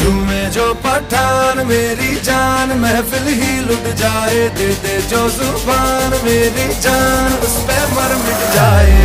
में जो पठान मेरी जान महफिल ही लुट जाए, दे दे जो जुबान मेरी जान उस पे मर मिट जाए।